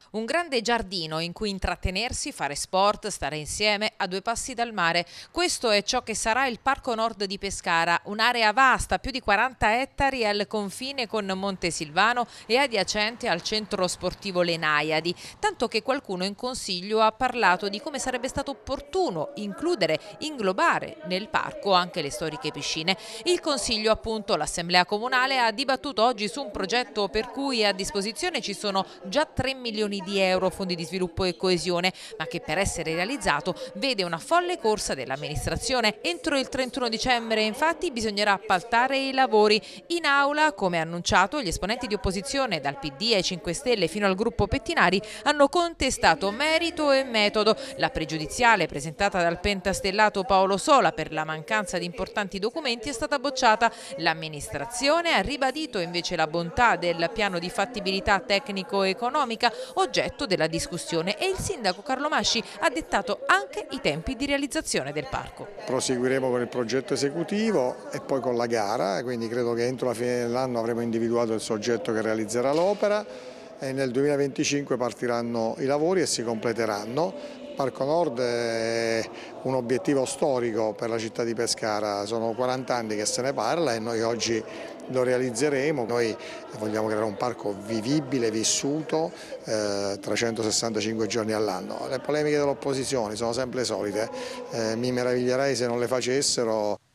Un grande giardino in cui intrattenersi, fare sport, stare insieme a 2 passi dal mare. Questo è ciò che sarà il Parco Nord di Pescara, un'area vasta, più di 40 ettari al confine con Montesilvano e adiacente al centro sportivo Le Naiadi, tanto che qualcuno in consiglio ha parlato di come sarebbe stato opportuno inglobare nel parco anche le storiche piscine. Il consiglio, appunto, l'assemblea comunale ha dibattuto oggi su un progetto per cui a disposizione ci sono già 3 milioni di euro fondi di sviluppo e coesione, ma che per essere realizzato vede una folle corsa dell'amministrazione. Entro il 31 dicembre, infatti, bisognerà appaltare i lavori. In aula, come annunciato, gli esponenti di opposizione, dal PD ai 5 Stelle fino al gruppo Pettinari, hanno contestato merito e metodo. La pregiudiziale presentata dal pentastellato Paolo Sola per la mancanza di importanti documenti è stata bocciata. L'amministrazione ha ribadito invece la bontà del piano di fattibilità tecnico-economica oggetto della discussione, e il sindaco Carlo Masci ha dettato anche i tempi di realizzazione del parco. Proseguiremo con il progetto esecutivo e poi con la gara, quindi credo che entro la fine dell'anno avremo individuato il soggetto che realizzerà l'opera e nel 2025 partiranno i lavori e si completeranno. Parco Nord è un obiettivo storico per la città di Pescara, sono 40 anni che se ne parla e noi oggi lo realizzeremo. Noi vogliamo creare un parco vivibile, vissuto, 365 giorni all'anno. Le polemiche dell'opposizione sono sempre le solite, mi meraviglierei se non le facessero.